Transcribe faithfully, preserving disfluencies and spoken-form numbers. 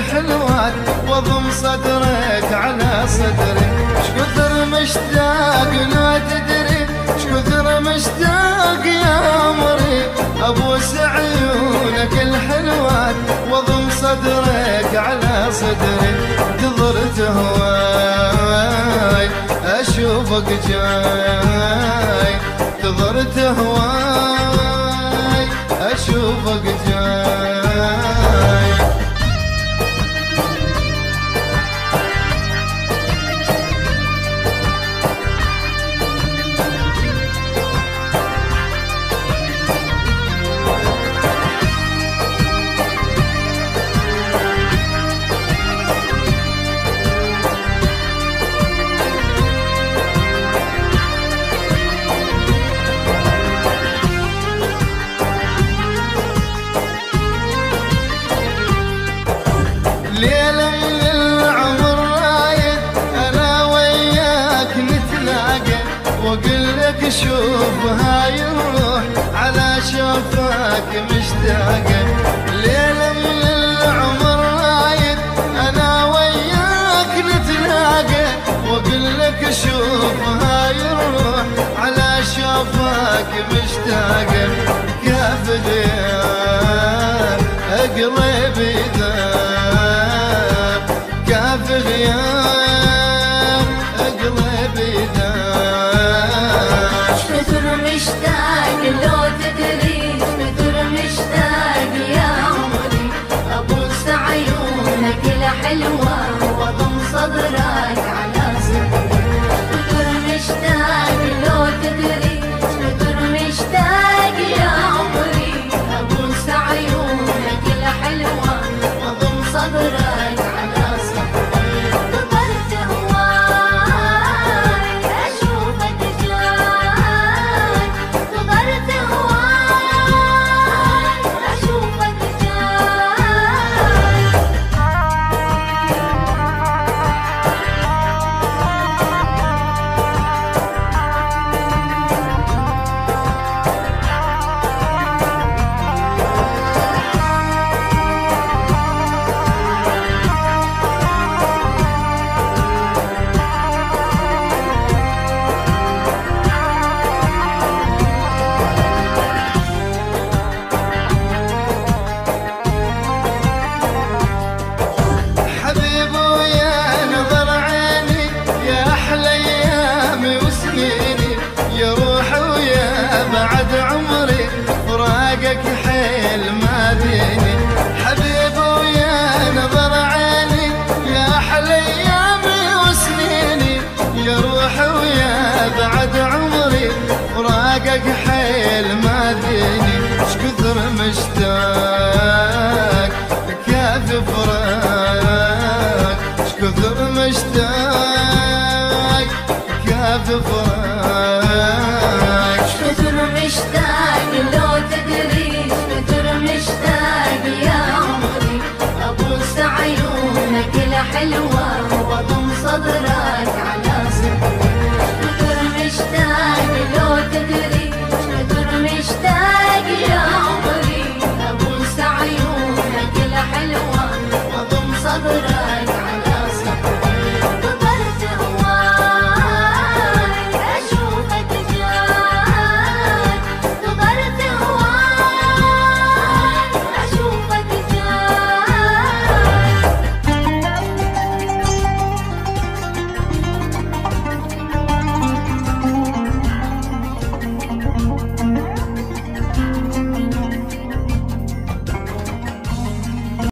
الحلوات واضم صدرك على صدري. شكثر مشتاق لا تدري، شكثر مشتاق يا عمري، ابوس عيونك الحلوات واضم صدرك على صدري. نظرت هواي اشوفك جاي، نظرت هواي اشوفك جاي. ليلة من العمر رايد أنا وياك نتلاقى، وأقول لك شوف هاي الروح على شوفك مشتاقة. ليلة من العمر رايد أنا وياك نتلاقى، وأقول لك شوف هاي الروح على شوفك مشتاقة. كيف غياب قلبي ذاب، كيف غياب قلبي ذاب. شكثر مشتاق لو تدري، شكثر مشتاق يا عمري، ابوس عيونك الحلوة واضم صدرك على صدري. شكثر مشتاق لو تدري، شكثر مشتاق يا عمري، ابوس عيونك الحلوة واضم صدرك على صدري. نظرت هواي اشوفك جاي، نظرت هواي اشوفك جاي. حبيب ويا نظر عيني يا أحلى أيامي وسنيني، يا روحي ويا بعد عمري فراقك حيل ما ديني. حبيب ويا نظر عيني يا أحلى أيامي وسنيني، يا روحي ويا بعد عمري فراقك حيل ما ديني. شكثر مشتاق كيف فراق، شكثر مشتاق كيف فراق. شكثر مشتاق لو تدري، شكثر مشتاق يا عمري، ابوس عيونك الحلوة واضم صدرك